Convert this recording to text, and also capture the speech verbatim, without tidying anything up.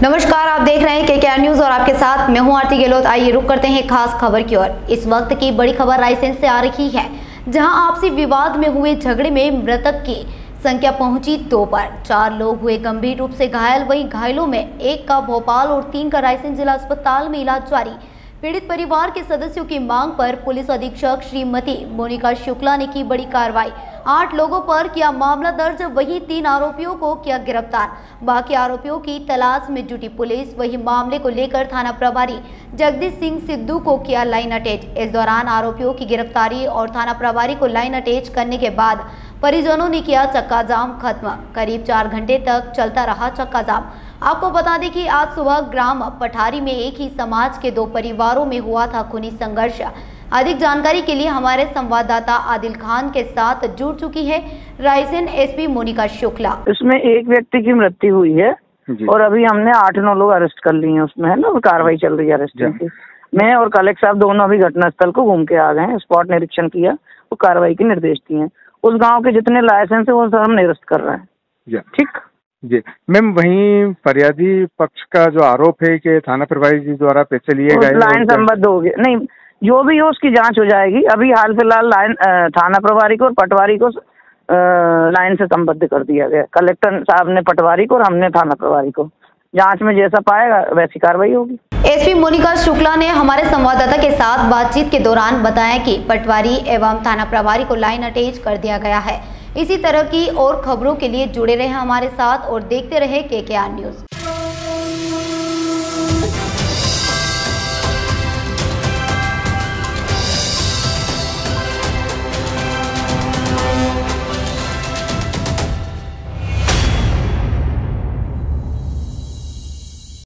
नमस्कार, आप देख रहे हैं केकेआर न्यूज और आपके साथ मैं हूं आरती गहलोत। आइए रुक करते हैं खास खबर की ओर। इस वक्त की बड़ी खबर रायसेन से आ रही है, जहां आपसी विवाद में हुए झगड़े में मृतक की संख्या पहुंची दो पर। चार लोग हुए गंभीर रूप से घायल। वहीं घायलों में एक का भोपाल और तीन का रायसेन जिला अस्पताल में इलाज जारी। पीड़ित परिवार के सदस्यों की मांग पर पुलिस अधीक्षक श्रीमती मोनिका शुक्ला ने की बड़ी कार्रवाई। आठ लोगों पर किया मामला दर्ज, वहीं तीन आरोपियों को किया गिरफ्तार। बाकी आरोपियों की तलाश में जुटी पुलिस। वही मामले को लेकर थाना प्रभारी जगदीश सिंह सिद्धू को किया लाइन अटैच। इस दौरान आरोपियों की गिरफ्तारी और थाना प्रभारी को लाइन अटैच करने के बाद परिजनों ने किया चक्का जाम खत्म। करीब चार घंटे तक चलता रहा चक्का जाम। आपको बता दें कि आज सुबह ग्राम पठारी में एक ही समाज के दो परिवारों में हुआ था खूनी संघर्ष। अधिक जानकारी के लिए हमारे संवाददाता आदिल खान के साथ जुड़ चुकी है रायसेन एसपी मोनिका शुक्ला। इसमें एक व्यक्ति की मृत्यु हुई है और अभी हमने आठ नौ लोग अरेस्ट कर लिए हैं उसमें, है ना, कार्रवाई चल रही है अरेस्ट की। मैं और कलेक्टर साहब दोनों अभी घटनास्थल को घूम के आ गए हैं, स्पॉट निरीक्षण किया, वो कार्रवाई के निर्देश दिए हैं। उस गांव के जितने लाइसेंस है वो सब हम निरस्त कर रहे हैं। ठीक जी मैम, वहीं फरियादी पक्ष का जो आरोप है कि थाना प्रभारी जी द्वारा पैसे लिए गए, लाइन संबद्ध हो गया, नहीं जो भी हो उसकी जांच हो जाएगी। अभी हाल फिलहाल लाइन थाना प्रभारी को और पटवारी को लाइन से संबद्ध कर दिया गया। कलेक्टर साहब ने पटवारी को और हमने थाना प्रभारी को। जांच में जैसा पाएगा वैसी कार्रवाई होगी। एसपी मोनिका शुक्ला ने हमारे संवाददाता के साथ बातचीत के दौरान बताया कि पटवारी एवं थाना प्रभारी को लाइन अटैच कर दिया गया है। इसी तरह की और खबरों के लिए जुड़े रहे हमारे साथ और देखते रहे केकेआर न्यूज।